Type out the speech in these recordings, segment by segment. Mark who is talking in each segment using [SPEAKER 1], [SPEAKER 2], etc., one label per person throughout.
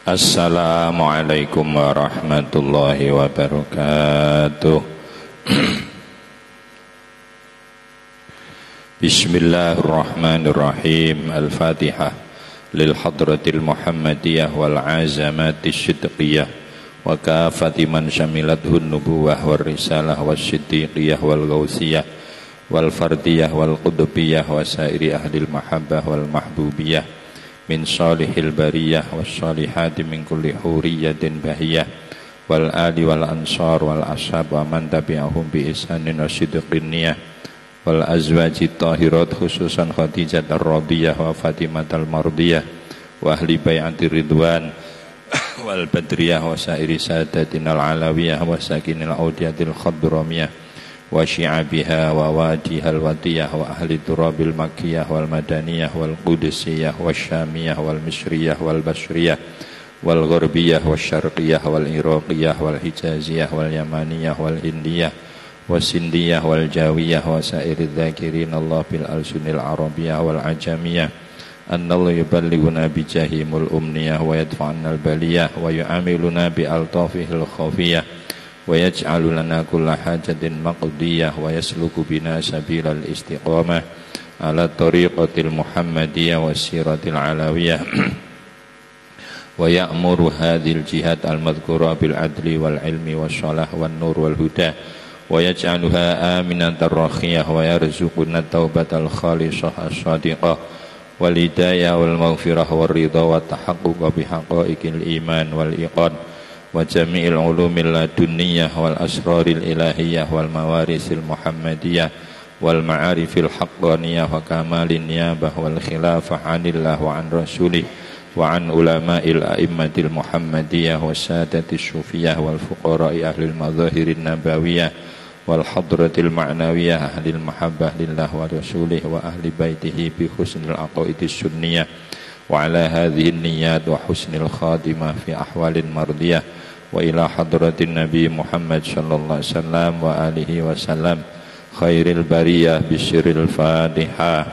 [SPEAKER 1] Assalamualaikum warahmatullahi wabarakatuh. Bismillahirrahmanirrahim. Al-Fatihah lil hadratil Muhammadiyah wal azamatis sidqiyah wa kafati man syamilathun nubuwah war risalah wasiddiqiyah wal ghausiyah wal fardiyah wal qudubiyah wa sairi ahlil mahabbah wal mahbubiyah min salihil bariyah wassalihati min kulli huriyatin bahiyah wal ali wal ansar wal ashab wa man tabi'ahum bi ihsanin wa sidqin niyah wal azwaji tahirat khususan Khadijah ar-radiyah wa Fatimah al-mardiyah wa ahli bai'ati ridwan wal badriyah wa sairi sadatinal alawiyah wa sakinil audiyatil khadramiyah wa syi'abiha wa wadihal wadiyah wa ahli turabil makkiyah wal madaniyah wal qudusiyah wa syamiyah wal misriyah wal basriyah wal gharbiyah wa syarqiyah wal iraqiyah wal hijaziyah wal yamaniyah wal hindiyah wasindiyah wal jawiyah wa sa'irid dhakirin Allah bil alsunil arabiyah wal ajamiyah annallahu yuballighuna bi jahimul umniyah wa yadfa'annal baliyah wa yu'amiluna bi altafihil khafiyah wa yaj'alu lana kulla hajatin maqdiyah wa yasluku bina sabilal istiqamah ala tariqatil muhammadiyah wa siratil alawiyah wa ya'muru hadhil jihad al-madhkura bil adli wal ilmi was shalah wan nur wal huda wa yaj'aluha aminatan rakhiyah wa yarzuquna taubatal khalisah as-sadiqah wal hidayah wal maghfirah war ridha wa tahaqquq bi haqaiqil iman wal iqan wa jami'il ulumil ladunniyah wal asraril ilahiyah wal mawarisil muhammadiyah wal ma'arifil haqqaniyah wa kamalin niyabah wal khilafah anillah wa an rasulih wa an ulama'il a'immatil muhammadiyah wa sadatis sufiyah wal fuqara'i ahlil madzahirin nabawiyah wal hadratil ma'nawiyah ahlil mahabbah lillah wa rasulih wa ahli baitihi bi husnil aqaidis sunniyah wa ala hadhihi niyyat wa husnil khatimah fi ahwalin mardiyah wa ila hadratin nabi Muhammad sallallahu alaihi wasallam wa alihi wasallam khairil bariyah bisiril fatihah.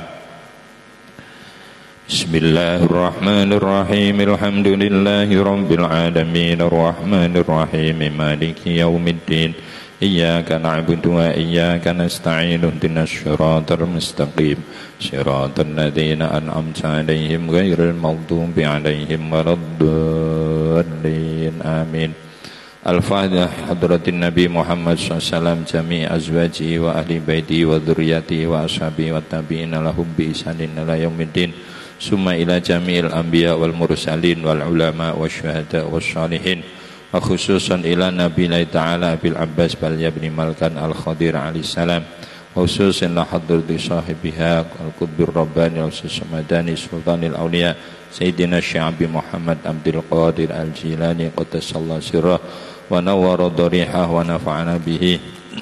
[SPEAKER 1] Bismillahirrahmanirrahim. Alhamdulillahi rabbil alamin arrahmanir rahim maliki yaumiddin iyyaka na'budu wa iyyaka nasta'in ihdinas siratal mustaqim siratal ladzina an'amta 'alaihim ghairil maghdubi 'alaihim waladdallin amin. Al-Fatihah hadratin Nabi Muhammad SAW jami' azwajihi wa ahli baiti wa dzurriyyatihi wa ashabihi wa tabi'ina lahum bi ihsanin ila yaumiddin summa ila jami'il anbiya wal mursalin wal ulama wasyuhada wassalihin wa khususan ila Nabi Ta'ala Abil Abbas Balya bin Malkan Al-Khadir alaihissalam khususan la hadrati sahibiha Al-Qutbir Rabbani Al-Susamadani Sultanil Awliya Sayyidina Sya'bi Muhammad Abdul Qadir Al-Jilani Qaddasallahu sirrah wa nawwara darihah wa nafa'ana bihi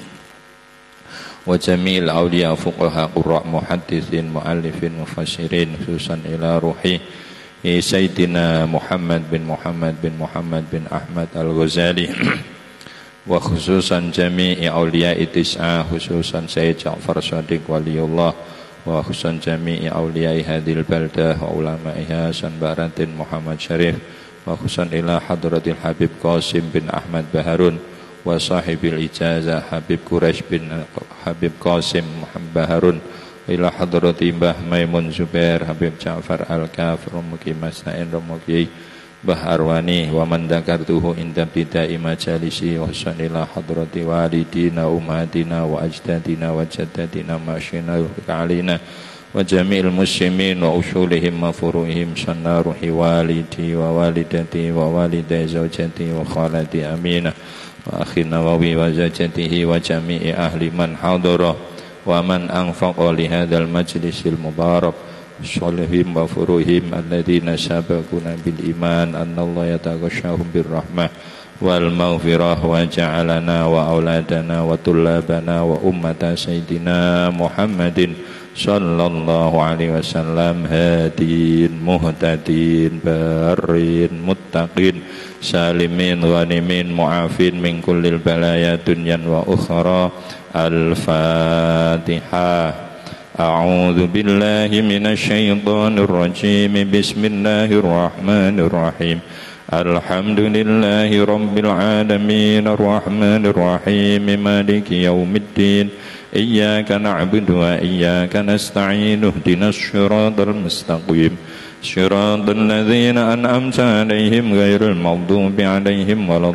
[SPEAKER 1] wa jami'il awliya fuqaha qurra muhaddithin muallifin mufassirin khususan ila ruhi Sayyidina Muhammad bin Muhammad bin Ahmad Al-Ghazali wa khususan jami'i awliya itis'ah khususan Sayyid Ja'far Shadiq Waliullah wa khususan jami'i awliya hadil baldah wa ulama'iha Sanbaratin Muhammad Syarif wa khususan ila hadratil Habib Qasim bin Ahmad Baharun wa sahibil ijazah Habib Quraisy bin Habib Qasim Muhammad Baharun ila hadrati Mbah Maimun Zubair Habib Ja'far Al-Kafir Muki Masna'in Ramuki Mbah Arwani wa man dzakartuhu inda bidai majalisi wa sanila hadrati walidina ummatina wa ajdadina wa jaddatina masyina alina wa jami'il muslimin wa usulihim wa furuhim sanna ruhi walidi wa walidati wa walidai zawjati wa khalati aminah wa akhi Nawawi wa zawjatihi wa jami'i ahli man hadara wa man anfaqa li hadzal majlisil mubarak sholihim wa furuhim alladzina sabaquna bil iman annallaha yataghashahum bir rahmah wal maghfirah wa ja'alana wa auladana wa tullabana wa ummata sayyidina Muhammadin sallallahu alaihi wasallam hadin muhtadin barin muttaqin salimin ghanimin mu'afin min kullil balaya dunyan wa ukhra. Al-Fatihah. A'udzu billahi minasy syaithanir rajim. Bismillahirrahmanirrahim. الحمد لله رب العالمين الرحمن الرحيم مالك يوم الدين إياك نعبد وإياك نستعين اهدنا الصراط المستقيم صراط الذين أنعمت عليهم غير المغضوب عليهم ولا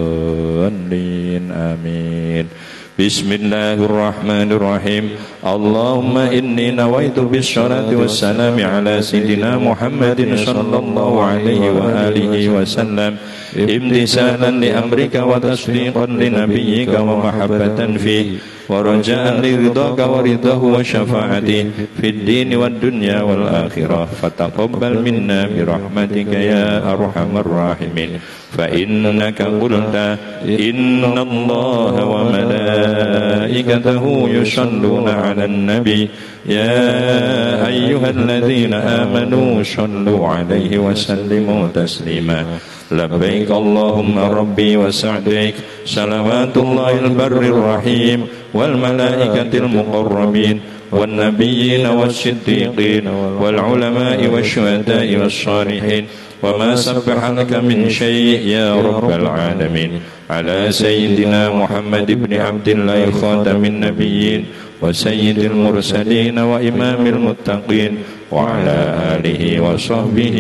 [SPEAKER 1] الضالين آمين. بسم الله الرحمن الرحيم. اللهم إني نويت بالصلاة والسلام على سيدنا محمد صلى الله عليه وآله وسلم امتثالا لأمرك وتصديقا لنبيك ومحبة فيه ورجاء لرضاك ورضاه وشفاعته في الدين والدنيا والآخرة فتقبل منا برحمتك يا أرحم الراحمين. فإنك قلت إن الله وملائكته يصلون على النبي يا أيها الذين آمنوا صلوا عليه وسلموا تسليما. لبيك اللهم ربي وسعديك صلوات الله البر الرحيم والملائكة المقربين والنبيين والصديقين والعلماء والشهداء والصالحين وما سبح لك من شيء يا رب العالمين على سيدنا محمد بن عبد الله خاتم النبيين وسيد المرسلين وإمام المتقين وعلى آله وصحبه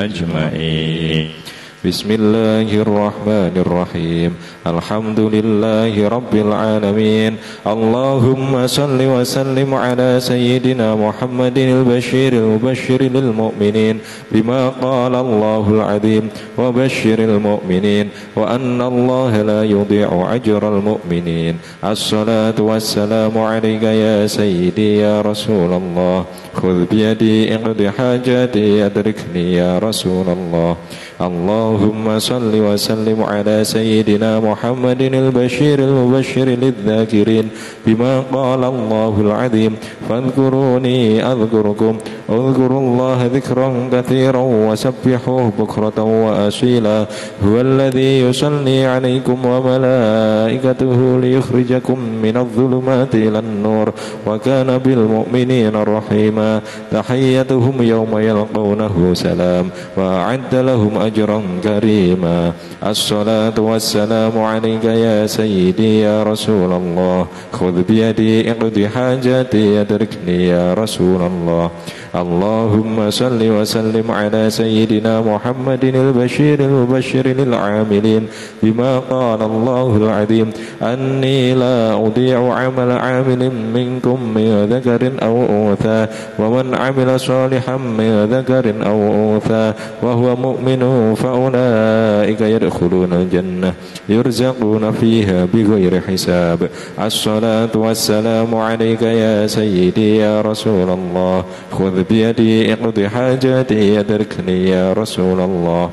[SPEAKER 1] أجمعين.
[SPEAKER 2] بسم الله الرحمن الرحيم. الحمد لله رب العالمين. اللهم صل وسلم على سيدنا محمد البشير المبشر للمؤمنين بما قال الله العظيم وبشر المؤمنين وأن الله لا يضيع أجر المؤمنين. الصلاة والسلام عليك يا سيدي يا رسول الله. خذ بيدي اقض حاجاتي أدركني يا رسول الله. اللهم صل وسلم على سيدنا محمد البشير المبشر للذاكرين بما قال الله العظيم فاذكروني أذكركم. اذكروا الله ذكرا كثيرا وسبحوه بكرة وأصيلا. هو الذي يصلي عليكم وملائكته ليخرجكم من الظلمات إلى النور وكان بالمؤمنين رحيما. تحيتهم يوم يلقونه سلام وأعد لهم أجرا كريما. الصلاة والسلام عليك يا سيدي يا رسول الله. خذ بيدي اقض حاجاتي أدركني يا رسول الله. اللهم صل وسلم على سيدنا محمد البشير المبشر للعاملين بما قال الله العظيم أني لا أضيع عمل عامل منكم من ذكر أو أنثى ومن عمل صالحا من ذكر أو أنثى وهو مؤمن فأولئك يدخلون الجنة يرزقون فيها بغير حساب. الصلاة والسلام عليك يا سيدي يا رسول الله. خذ بيدي اقض حاجاتي أدركني يا رسول الله.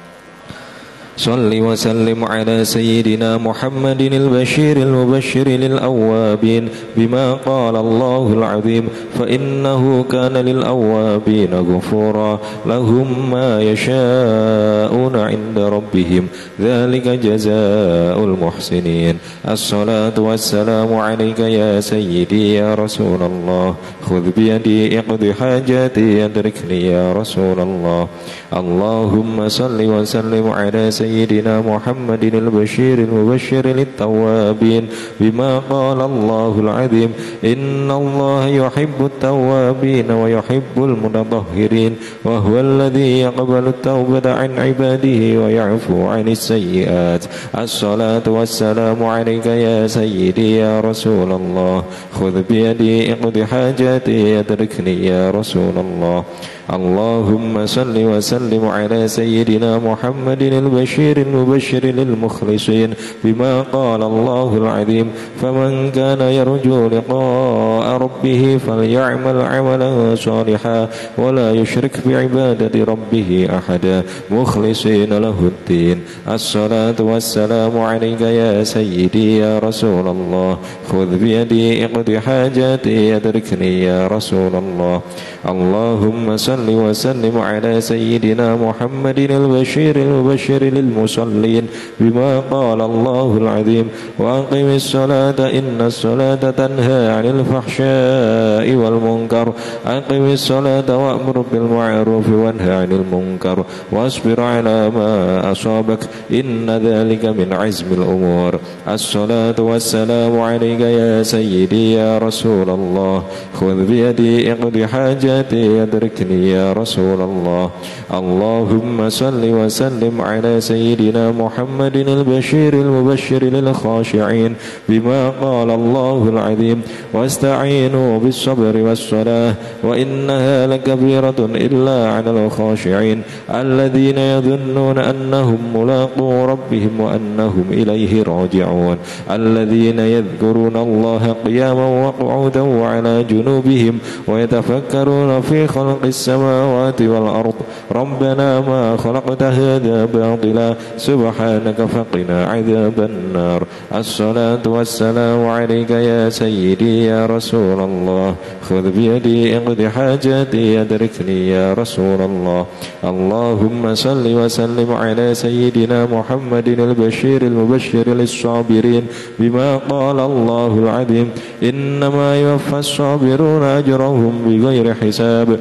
[SPEAKER 2] صل وسلم على سيدنا محمد البشير المبشر للأوابين بما قال الله العظيم فإنه كان للأوابين غفورا لهم ما يشاءون عند ربهم ذلك جزاء المحسنين. الصلاة والسلام عليك يا سيدي يا رسول الله. خذ بيدي اقض حاجاتي أدركني يا رسول الله. اللهم صل وسلم على سيدنا محمد البشير المبشر للتوابين بما قال الله العظيم إن الله يحب التوابين ويحب المتطهرين وهو الذي يقبل التوبة عن عباده ويعفو عن السيئات. الصلاة والسلام عليك يا سيدي يا رسول الله. خذ بيدي اقض حاجاتي أدركني يا رسول الله. اللهم صل وسلم على سيدنا محمد البشير المبشر للمخلصين بما قال الله العظيم فمن كان يرجو لقاء ربه فليعمل عملا صالحا ولا يشرك بعبادة ربه أحدا مخلصين له الدين. الصلاة والسلام عليك يا سيدي يا رسول الله. خذ بيدي اقض حاجاتي أدركني يا رسول الله. اللهم صل وصل وسلم على سيدنا محمد البشير المبشر للمصلين بما قال الله العظيم وأقم الصلاة إن الصلاة تنهى عن الفحشاء والمنكر أقم الصلاة وأمر بالمعروف وانهى عن المنكر واصبر على ما أصابك إن ذلك من عزم الأمور. الصلاة والسلام عليك يا سيدي يا رسول الله خذ بيدي اقض حاجاتي أدركني يا رسول الله. اللهم صل وسلم على سيدنا محمد البشير المبشر للخاشعين بما قال الله العظيم واستعينوا بالصبر والصلاة وإنها لكبيرة إلا على الخاشعين الذين يظنون أنهم ملاقو ربهم وأنهم إليه راجعون الذين يذكرون الله قياما وقعودا وعلى جنوبهم ويتفكرون في خلق السماوات والأرض ربنا ما خلقت هذا باطلا سبحانك فقنا عذاب النار. الصلاة والسلام عليك يا سيدي يا رسول الله خذ بيدي اقض حاجاتي أدركني يا رسول الله. اللهم صل وسلم على سيدنا محمد البشير المبشر للصابرين بما قال الله العظيم إنما يوفى الصابرون أجرهم بغير حساب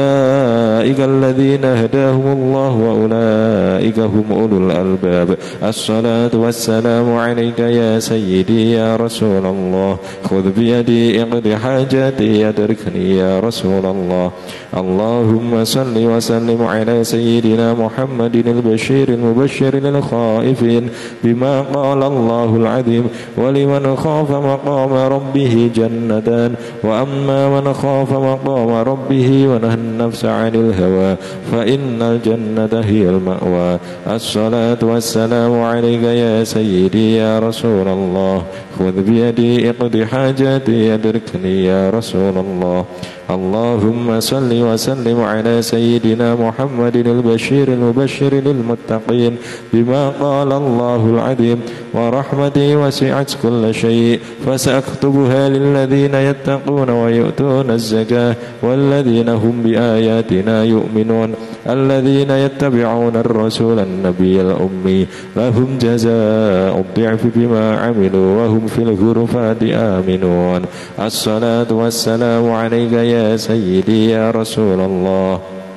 [SPEAKER 2] أولئك الذين هداهم الله وأولئك هم أولو الألباب. الصلاة والسلام عليك يا سيدي يا رسول الله خذ بيدي اقض حاجاتي أدركني يا رسول الله. اللهم صل وسلم على سيدنا محمد البشير المبشر للخائفين بما قال الله العظيم ولمن خاف مقام ربه جنتان وأما من خاف مقام ربه ونهى النفس عن الهوى فإن الجنة هي المأوى. الصلاة والسلام عليك يا سيدي يا رسول الله خذ بيدي اقض حاجاتي أدركني يا رسول الله. اللهم صل وسلم على سيدنا محمد البشير المبشر للمتقين بما قال الله العظيم ورحمتي وسعت كل شيء فسأكتبها للذين يتقون ويؤتون الزكاة والذين هم بآياتنا يؤمنون الذين يتبعون الرسول النبي الأمي لهم جزاء الضعف بما عملوا وهم في الغرفات آمنون. الصلاة والسلام عليك يا سيدي يا رسول الله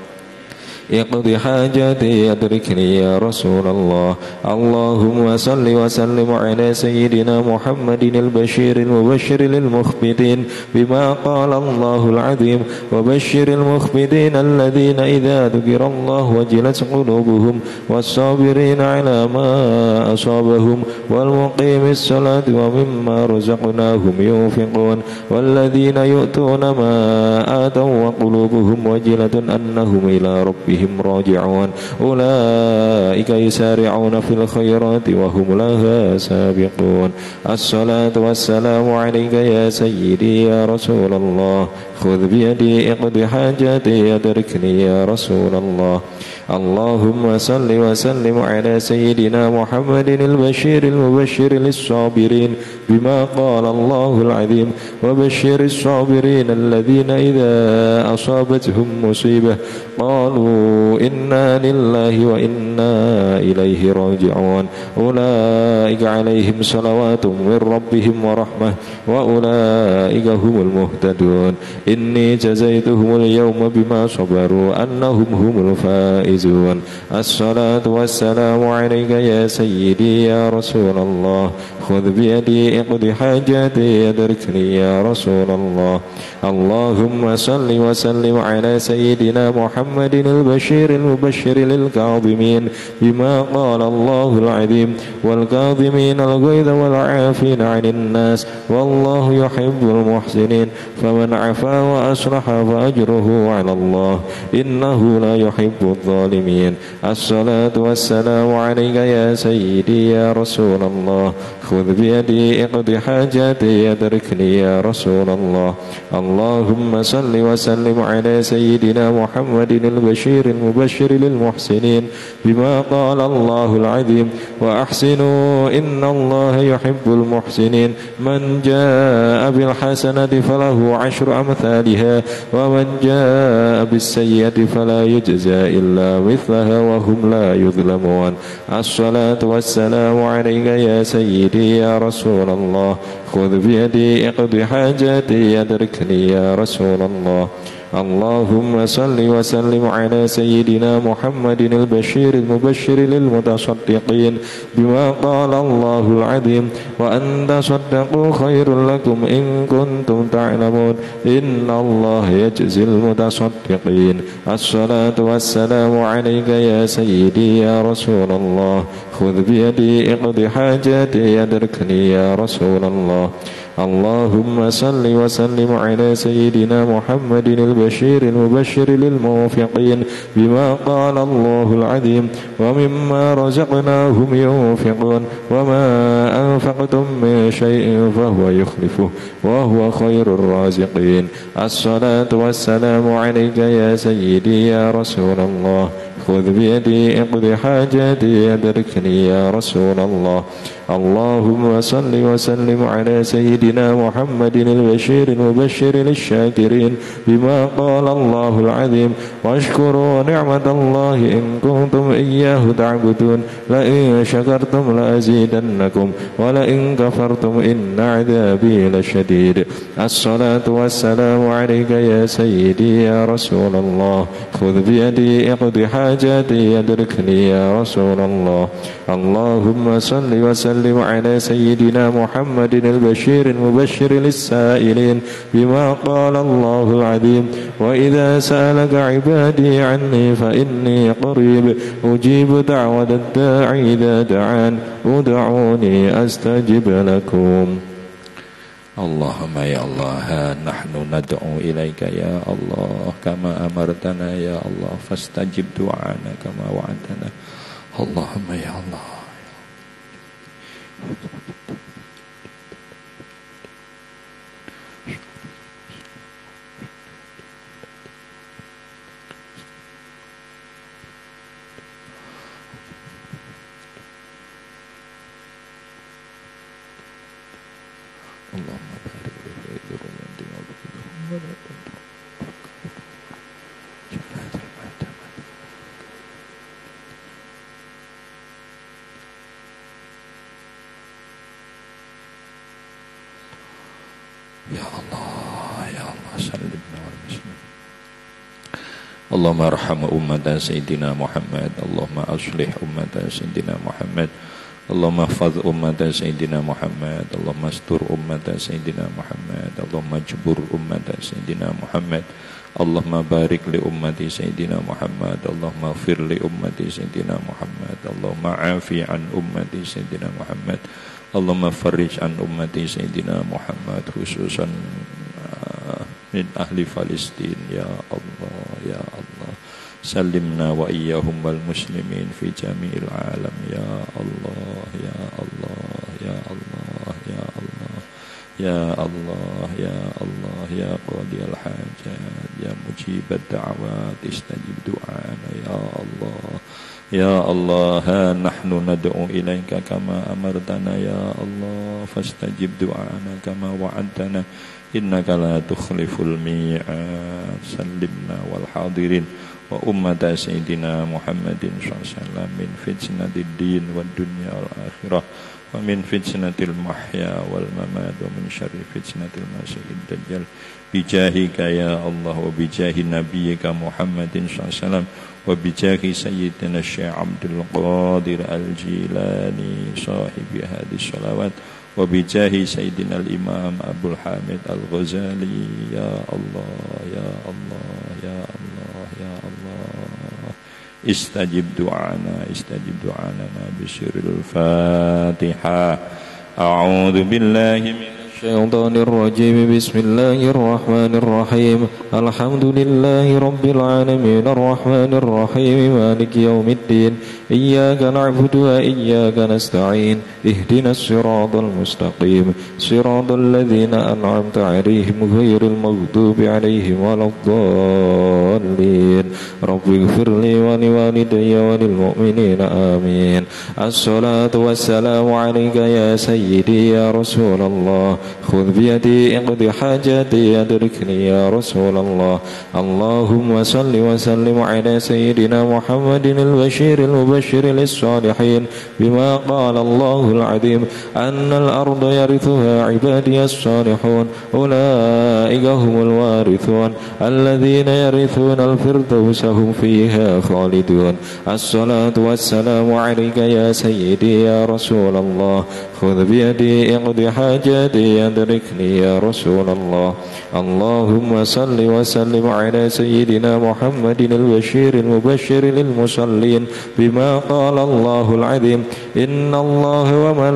[SPEAKER 2] اقض حاجاتي أدركني يا رسول الله. اللهم صل وسلم على سيدنا محمد البشير المبشر للمخبتين بما قال الله العظيم وبشر المخبتين الذين إذا ذكر الله وجلت قلوبهم والصابرين على ما أصابهم والمقيم الصلاة ومما رزقناهم ينفقون والذين يؤتون ما آتوا وقلوبهم وجلة أنهم إلى ربهم راجعون أولئك يسارعون في الخيرات وهم لها سابقون. الصلاة والسلام عليك يا سيدي يا رسول الله خذ بيدي اقض حاجاتي أدركني يا رسول الله. اللهم صل وسلم على سيدنا محمد البشير المبشر للصابرين بما قال الله العظيم وبشر الصابرين الذين إذا أصابتهم مصيبة قالوا إنا لله وإنا إليه راجعون أولئك عليهم صلوات من ربهم ورحمة وأولئك هم المهتدون. إني جزيتهم اليوم بما صبروا أنهم هم الفائزون. الصلاة والسلام عليك يا سيدي يا رسول الله خذ بيدي اقض حاجاتي أدركني يا رسول الله. اللهم صل وسلم على سيدنا محمد البشير المبشر للكاظمين بما قال الله العظيم والكاظمين الغيظ والعافين عن الناس والله يحب المحسنين فمن عفا وأصلح فأجره على الله إنه لا يحب الظالمين. الصلاة والسلام عليك يا سيدي يا رسول الله خذ بيدي اقض حاجاتي أدركني يا رسول الله. اللهم صل وسلم على سيدنا محمد البشير المبشر للمحسنين بما قال الله العظيم وأحسنوا إن الله يحب المحسنين. من جاء بالحسنة فله 10 أمثالها ومن جاء بالسيئة فلا يجزى إلا مثلها وهم لا يظلمون. الصلاة والسلام عليك يا سيدي يا رسول الله. خذ بيدي اقض حاجاتي أدركني يا رسول الله. اللهم صل وسلم على سيدنا محمد البشير المبشر للمتصدقين بما قال الله العظيم وأن تصدقوا خير لكم إن كنتم تعلمون إن الله يجزي المتصدقين. الصلاة والسلام عليك يا سيدي يا رسول الله. خذ بيدي اقض حاجاتي أدركني يا رسول الله. اللهم صل وسلم على سيدنا محمد البشير المبشر للموفقين بما قال الله العظيم ومما رزقناهم ينفقون وما أنفقتم من شيء فهو يخلفه وهو خير الرازقين. الصلاة والسلام عليك يا سيدي يا رسول الله. خذ بيدي اقض حاجاتي أدركني يا رسول الله. اللهم صل وسلم على سيدنا محمد البشير المبشر للشاكرين بما قال الله العظيم واشكروا نعمة الله إن كنتم إياه تعبدون لئن شكرتم لأزيدنكم ولئن كفرتم إن عذابي لشديد. الصلاة والسلام عليك يا سيدي يا رسول الله. خذ بيدي اقض حاجاتي أدركني يا رسول الله. اللهم صل وسلم على سيدنا محمد البشير المبشر للسائلين بما قال الله العظيم وإذا سألك عبادي عني فإني قريب أجيب دعوة الداعي إذا دعان ادعوني أستجب لكم.
[SPEAKER 1] اللهم يا الله نحن ندعو إليك يا الله كما أمرتنا يا الله فاستجب دعانا كما وعدتنا. اللهم يا الله اللهم ارحم أمة سيدنا محمد. اللهم أصلح أمة سيدنا محمد. اللهم احفظ أمة سيدنا محمد. اللهم استر أمة سيدنا محمد. اللهم اجبر أمة سيدنا محمد. اللهم بارك لأمة سيدنا محمد. اللهم اغفر لأمة سيدنا محمد. اللهم عافي عن أمة سيدنا محمد. اللهم فرج عن أمة سيدنا محمد خصوصا من أهل فلسطين يا الله يا الله. سلمنا وإياهم والمسلمين في جميع العالم يا الله يا الله يا الله يا الله يا الله يا الله يا قاضي الحاجات يا مجيب الدعوات استجب دعانا يا الله يا الله. ها نحن ندعو إليك كما أمرتنا يا الله فاستجب دعانا كما وعدتنا إنك لا تخلف الميعاد. سلمنا والحاضرين وأمة سيدنا محمد صلى الله عليه وسلم من فتنة الدين والدنيا والآخرة ومن فتنة المحيا والممات ومن شر فتنة المسيح الدجال بجاهك يا الله وبجاه نبيك محمد صلى الله عليه وسلم وبجاه سيدنا الشيخ عبد القادر الجيلاني صاحب هذه الصلوات وبجاه سيدنا الإمام أبو الحامد الغزالي يا الله يا الله يا الله يا الله. استجب دعانا استجب دعانا بسر الفاتحة. أعوذ بالله من
[SPEAKER 2] الشيطان الرجيم. بسم الله الرحمن الرحيم. الحمد لله رب العالمين الرحمن الرحيم مالك يوم الدين إياك نعبد وإياك نستعين اهدنا الصراط المستقيم صراط الذين أنعمت عليهم غير المغضوب عليهم ولا الضالين رب اغفر لي ولوالدي وللمؤمنين آمين. الصلاة والسلام عليك يا سيدي يا رسول الله خذ بيدي اقض حاجاتي أدركني يا رسول الله. اللهم صل وسلم على سيدنا محمد البشير المبشر للصالحين بما قال الله العظيم أن الأرض يرثها عبادي الصالحون أولئك هم الوارثون الذين يرثون الفردوس هم فيها خالدون. الصلاة والسلام عليك يا سيدي يا رسول الله خذ بيدي اقض حاجاتي أدركني يا رسول الله. اللهم صل وسلم على سيدنا محمد البشير المبشر للمصلين بما قال الله العظيم إن الله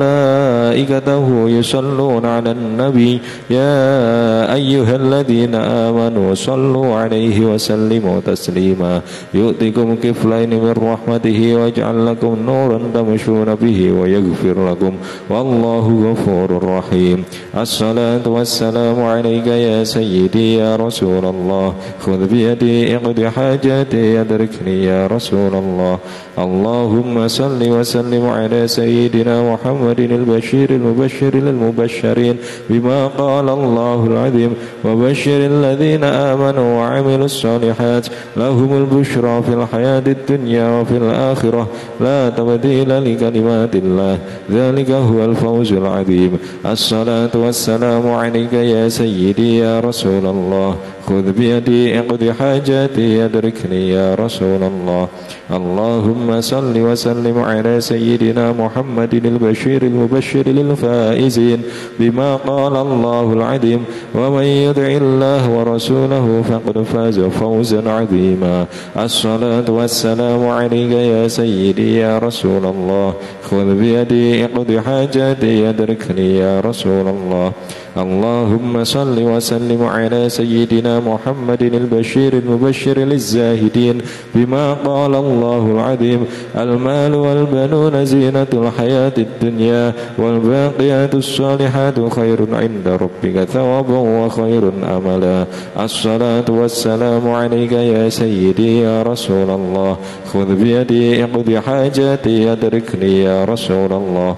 [SPEAKER 2] وملائكته يصلون على النبي يا أيها الذين آمنوا صلوا عليه وسلموا تسليما. يؤتكم كفلين من رحمته ويجعل لكم نورا تمشون به ويغفر لكم والله غفور رحيم. الصلاة والسلام عليك يا سيدي يا رسول الله خذ بيدي اقض حاجاتي أدركني يا رسول الله. اللهم صل وسلم على سيدنا محمد البشير المبشر للمبشرين بما قال الله العظيم وبشر الذين آمنوا وعملوا الصالحات لهم البشرى في الحياة الدنيا وفي الآخرة لا تبديل لكلمات الله ذلك هو الفوز العظيم. الصلاة والسلام عليك يا سيدي يا رسول الله خذ بيدي اقض حاجاتي أدركني يا رسول الله. اللهم صل وسلم على سيدنا محمد البشير المبشر للفائزين بما قال الله العظيم ومن يطع الله ورسوله فقد فاز فوزا عظيما. الصلاة والسلام عليك يا سيدي يا رسول الله خذ بيدي اقض حاجاتي أدركني يا رسول الله. اللهم صل وسلم على سيدنا محمد البشير المبشر للزاهدين بما قال الله العظيم المال والبنون زينة الحياة الدنيا والباقيات الصالحات خير عند ربك ثوابا وخير أملا. الصلاة والسلام عليك يا سيدي يا رسول الله خذ بيدي اقض حاجاتي أدركني يا رسول الله.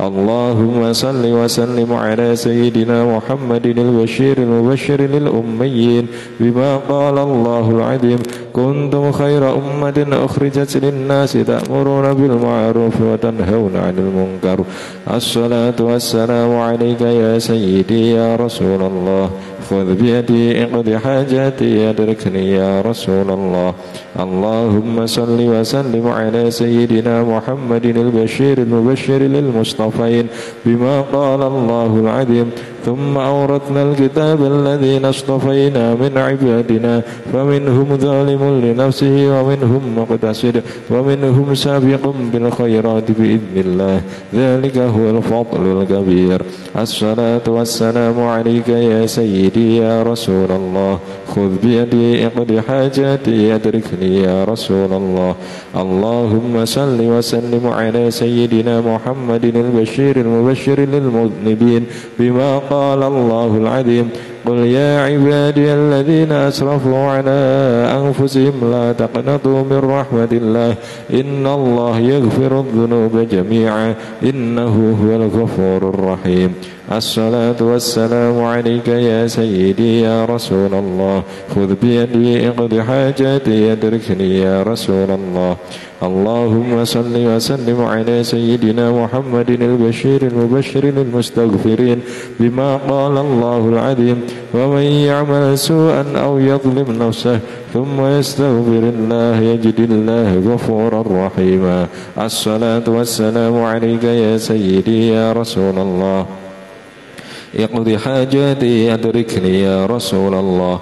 [SPEAKER 2] اللهم صل وسلم على سيدنا محمد البشير المبشر للأميين بما قال الله العظيم كنتم خير أمة أخرجت للناس تأمرون بالمعروف وتنهون عن المنكر. الصلاة والسلام عليك يا سيدي يا رسول الله خذ بيدي اقض حاجاتي أدركني يا رسول الله. اللهم صل وسلم على سيدنا محمد البشير المبشر للمصطفين بما قال الله العظيم ثم أورثنا الكتاب الذين اصطفينا من عبادنا فمنهم ظالم لنفسه ومنهم مقتصد ومنهم سابق بالخيرات بإذن الله ذلك هو الفضل الكبير. الصلاة والسلام عليك يا سيدي يا رسول الله خذ بيدي اقض حاجاتي أدركني يا رسول الله. اللهم صل وسلم على سيدنا محمد البشير المبشر للمذنبين بما قال الله العظيم قل يا عبادي الذين أسرفوا على أنفسهم لا تقنطوا من رحمة الله إن الله يغفر الذنوب جميعا إنه هو الغفور الرحيم. الصلاة والسلام عليك يا سيدي يا رسول الله خذ بيدي اقض حاجاتي أدركني يا رسول الله. اللهم صل وسلم على سيدنا محمد البشير المبشر للمستغفرين بما قال الله العظيم ومن يعمل سوءا أو يظلم نفسه ثم يستغفر الله يجد الله غفورا رحيما. الصلاة والسلام عليك يا سيدي يا رسول الله اقض حاجاتي أدركني يا رسول الله.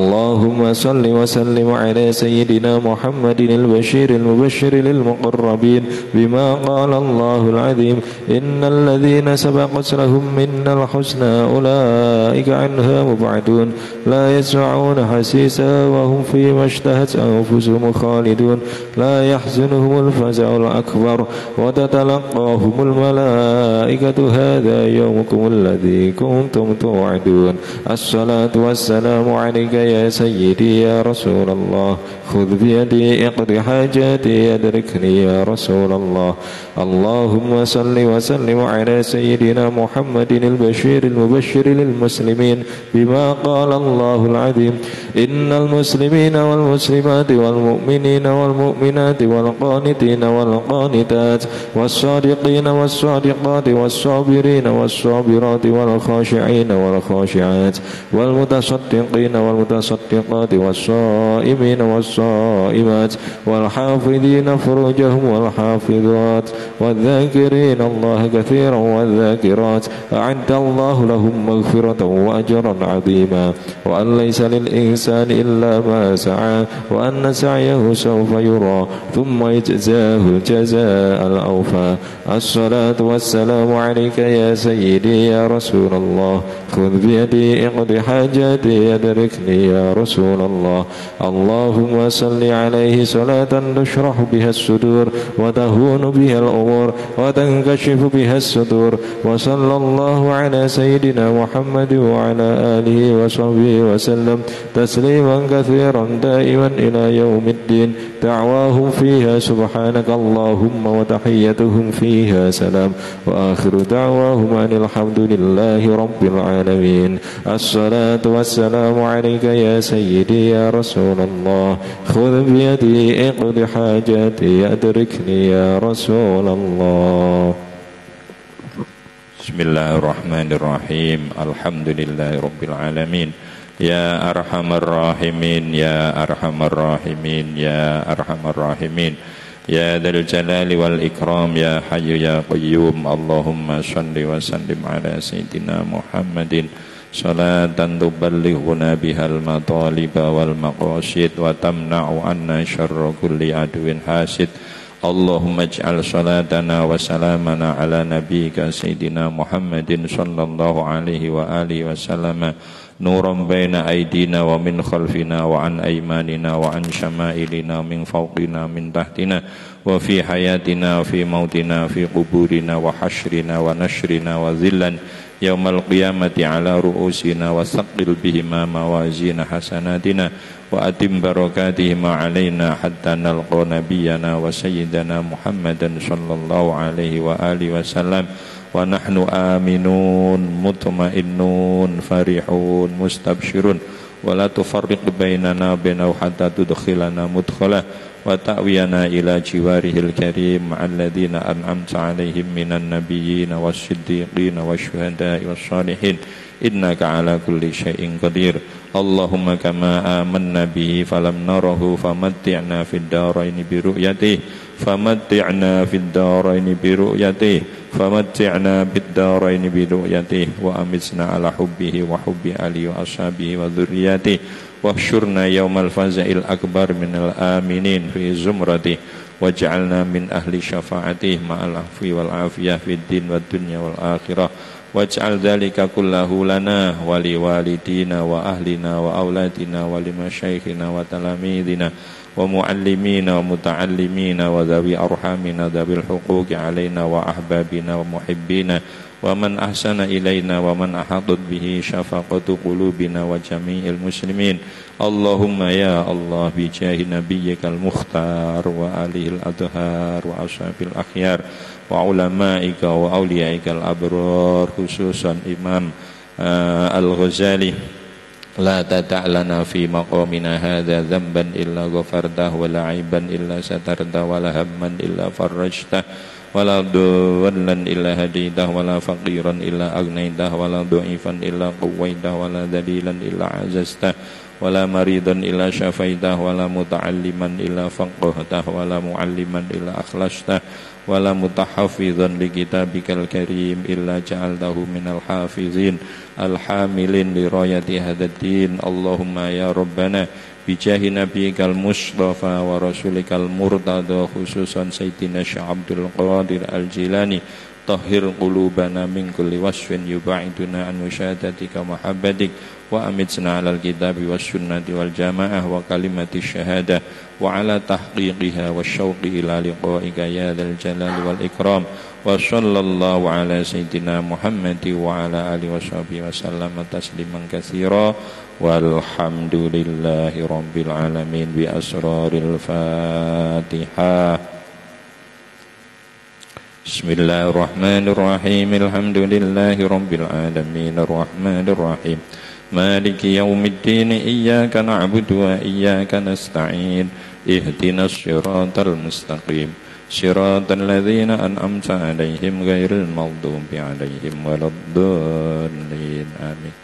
[SPEAKER 2] اللهم صل وسلم على سيدنا محمد البشير المبشر للمقربين بما قال الله العظيم إن الذين سبقت لهم منا الحسنى أولئك عنها مبعدون لا يسمعون حسيسا وهم فيما اشتهت أنفسهم خالدون لا يحزنهم الفزع الأكبر وتتلقاهم الملائكة هذا يومكم الذي كنتم توعدون. الصلاة والسلام عليك يا سيدي يا رسول الله. خذ بيدي اقض حاجاتي أدركني يا رسول الله. اللهم صل وسلم على سيدنا محمد البشير المبشر للمسلمين بما قال الله العظيم إن المسلمين والمسلمات والمؤمنين والمؤمنات والقانتين والقانتات والصادقين والصادقات والصابرين والصابرات والخاشعين والخاشعات والمتصدقين والمتصدقات والصائمين والصائمات والحافظين فروجهم والحافظات والذاكرين الله كثيرا والذاكرات أعد الله لهم مغفرة وأجرا عظيما وأن ليس للإنسان إلا ما سعى وأن سعيه سوف يرى ثم يجزاه الجزاء الأوفى. الصلاة والسلام عليك يا سيدي يا رسول الله. خذ بيدي اقض حاجاتي أدركني يا رسول الله. اللهم صل عليه صلاة تشرح بها الصدور وتهون بها الأمور وتنكشف بها الستور. وصلى الله على سيدنا محمد وعلى آله وصحبه وسلم تسليما كثيرا دائما إلى يوم الدين. دعواهم فيها سبحانك اللهم وتحيتهم فيها سلام وآخر دعواهم أن الحمد لله رب العالمين. الصلاة والسلام عليك يا سيدي يا رسول الله. خذ بيدي اقض حاجاتي أدركني يا رسول الله.
[SPEAKER 1] بسم الله الرحمن الرحيم. الحمد لله رب العالمين. يا أرحم الراحمين يا أرحم الراحمين يا أرحم الراحمين يا ذا الجلال والإكرام يا حي يا قيوم. اللهم صل وسلم على سيدنا محمد صلاة تبلغنا بها المطالب والمقاصد وتمنع عنا شر كل عدو حاسد. اللهم اجعل صلاتنا وسلامنا على نبيك سيدنا محمد صلى الله عليه وآله وسلم نورا بين أيدينا ومن خلفنا وعن أيماننا وعن شمائلنا من فوقنا من تحتنا وفي حياتنا وفي موتنا في قبورنا وحشرنا ونشرنا وذلا يوم القيامة على رؤوسنا وثقل بهما موازين حسناتنا وأتم بركاتهما علينا حتى نلقى نبينا وسيدنا محمدا صلى الله عليه وآله وسلم ونحن آمنون مطمئنون فرحون مستبشرون ولا تفرق بيننا وبينه حتى تدخلنا مدخله وتأوينا إلى جواره الكريم مع الذين أنعمت عليهم من النبيين والصديقين والشهداء والصالحين إنك على كل شيء قدير. اللهم كما آمنا به فلم نره فمتعنا في الدارين برؤيته فمتعنا في الدارين برؤيته فمتعنا بالدارين برؤيته وأمتنا على حبه وحب آله وأصحابه وذرياته واحشرنا يوم الفزع الأكبر من الآمنين في زمرته واجعلنا من أهل شفاعته مع العفو والعافية في الدين والدنيا والآخرة واجعل ذلك كله لنا ولوالدينا وأهلنا وأولادنا ولمشايخنا وتلاميذنا ومعلمين ومتعلمين وذوي أرحامنا ذوي الحقوق علينا وأحبابنا ومحبينا ومن أحسن إلينا ومن أحاطت به شفقة قلوبنا وجميع المسلمين. اللهم يا الله بجاه نبيك المختار وآله الأطهار وأصحاب الأخيار وعلمائك وأوليائك الأبرار خصوصا إمام الغزالي لا تدع لنا في مقامنا هذا ذنبا إلا غفرته ولا عيبا إلا سترته ولا هما إلا فرجته ولا ضالا إلا هديته ولا فقيرا إلا أغنيته ولا ضعيفا إلا قويته ولا ذليلا إلا عززته ولا مريضا إلا شفيته ولا متعلما إلا فقهته ولا معلما إلا أخلصته ولا متحفظا لكتابك الكريم إلا جعلته من الحافظين الحاملين لراية هذا الدين. اللهم يا ربنا بجاه نبيك المصطفى ورسولك المرتضى خصوصا سيدنا الشيخ عبد القادر الجيلاني طهر قلوبنا من كل وصف يبعدنا عن مشاهدتك ومحبتك وأمتنا على الكتاب والسنة والجماعة وكلمة الشهادة وعلى تحقيقها والشوق إلى لقائك يا ذا الجلال والإكرام. وصلى الله على سيدنا محمد وعلى آله وصحبه وسلم تسليما كثيرا والحمد لله رب العالمين بأسرار الفاتحة. بسم الله الرحمن الرحيم الحمد لله رب العالمين الرحمن الرحيم مالك يوم الدين إياك نعبد وإياك نستعين اهدنا الصراط المستقيم صراط الذين أنعمت عليهم غير المغضوب عليهم ولا الضالين آمين.